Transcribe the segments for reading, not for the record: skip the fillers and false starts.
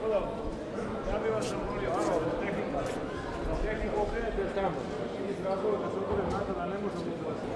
Ja bih vas zamolio, tehniku okrenete tamo, iz razloga da se otvore vrata da ne možemo izlaziti.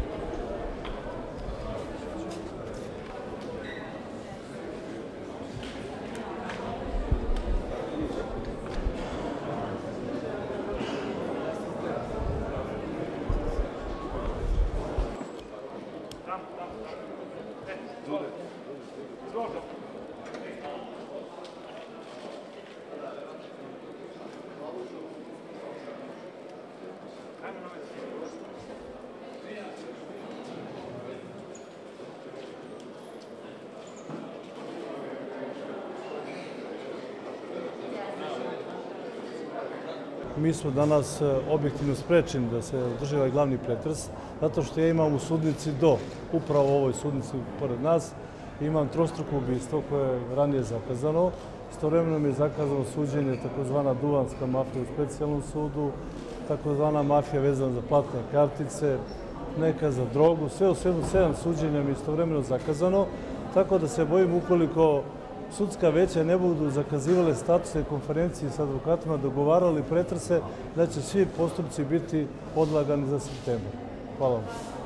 Mi smo danas objektivno sprečeni da se održi ovaj glavni pretres, zato što ja imam u sudnici upravo u ovoj sudnici pored nas, imam trostruko ubistvo koje je ranije zakazano. Istovremeno mi je zakazano suđenje takozvana duvanska mafija u specijalnom sudu, takozvana mafija vezana za platne kartice, neka za drogu, sve u svemu 7 suđenja mi je istovremeno zakazano, tako da se bojim ukoliko sudska veća ne budu zakazivale statuse konferencije sa advokatima, dogovarali pretrese, da će svi postupci biti odlagani za septembar. Hvala vam.